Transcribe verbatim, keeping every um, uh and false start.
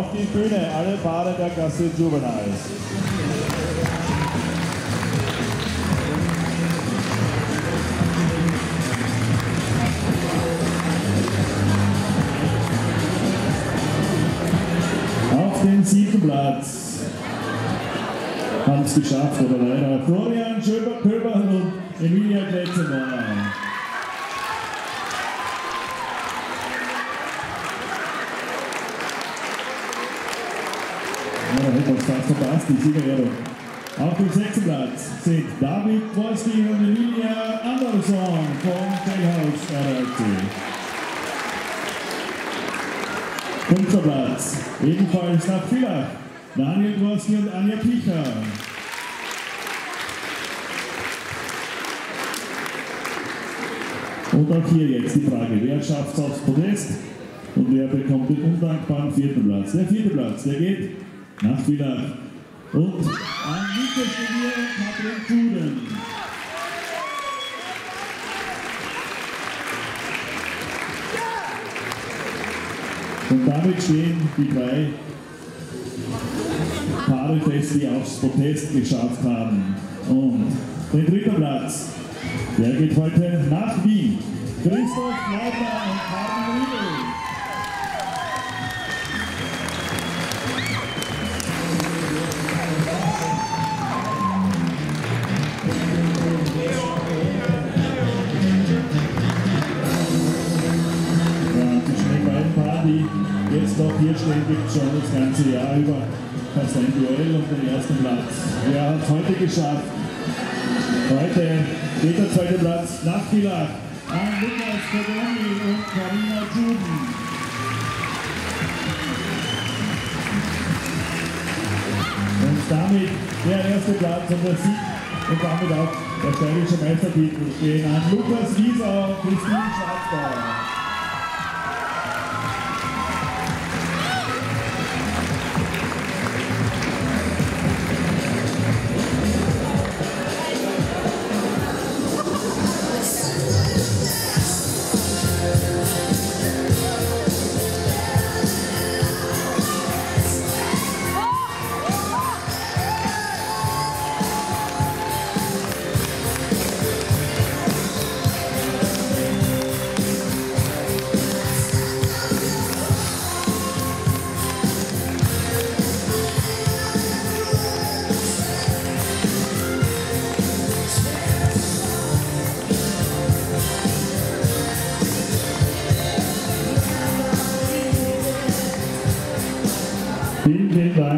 auf die Bühne, alle Paare der Klasse Juveniles. Auf den siebten Platz haben es geschafft, oder leider Florian Schöber-Pöber und Emilia Kletzenmeier. Ja, da hätte uns fast verpasst, die Siegerehrung. Auf dem sechsten Platz sind David Wolski und Emilia Andersson vom Feldhaus R L C. Fünfter Platz, ebenfalls nach Villach, Daniel Wolski und Anja Picher. Und auch hier jetzt die Frage, wer schafft es aufs Podest und wer bekommt den undankbaren vierten Platz? Der vierte Platz, der geht nach Villach und an Nikos Stenier und Katrin Juden. Und damit stehen die drei Paare fest, die aufs Podest geschafft haben. Und den dritten Platz, der geht heute nach Wien. Christoph Lautner und Carmen Riedel. Die jetzt noch hier stehen, gibt es schon das ganze Jahr über fast ein Duell um den ersten Platz. Wer hat es heute geschafft? Heute geht der zweite Platz nach Villach an Lukas Codoni und Carina Juden. Und damit der erste Platz und der Sieg und damit auch der steirische Meistertitel stehen an Lukas Wieser und Christine Schwarzbauer. Vielen, vielen Dank.